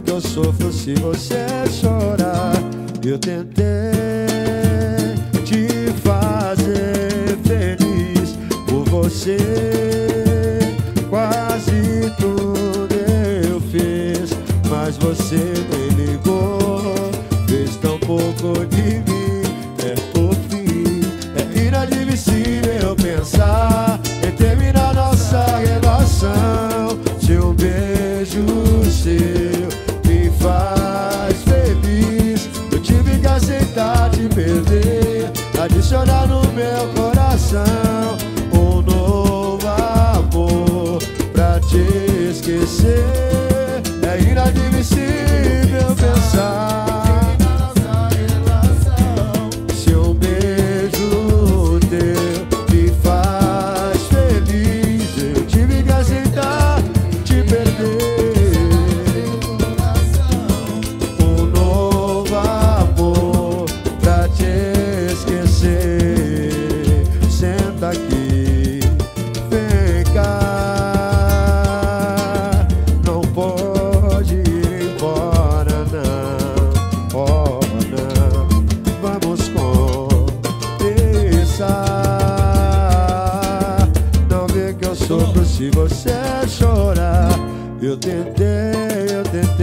que eu sofro se você chorar. Eu tentei te fazer feliz por você, quase tudo eu fiz, mas você nem ligou, fez tão pouco de mim. É por fim, é inadmissível pensar em terminar nossa relação. Se um beijo seu me faz feliz, eu tive que aceitar te perder, adicionar no meu coração um novo amor pra te esquecer. É inadmissível pensar se um beijo teu me faz feliz, eu tive que aceitar te perder, um novo amor pra te esquecer. Senta aqui, vem cá, não pode ir embora não, oh não, vamos conversar. Não vê que eu sofro se você chorar. Eu tentei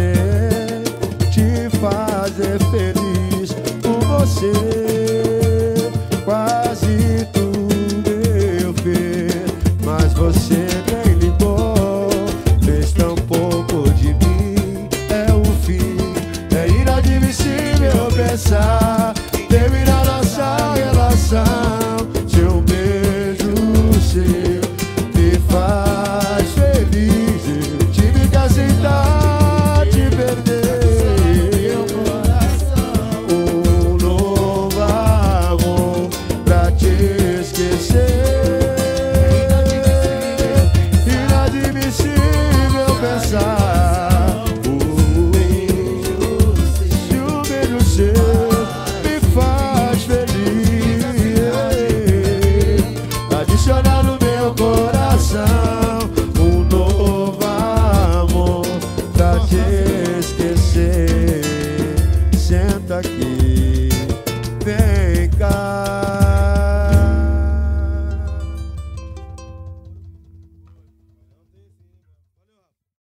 te fazer feliz por você, quase tudo eu fiz, mas você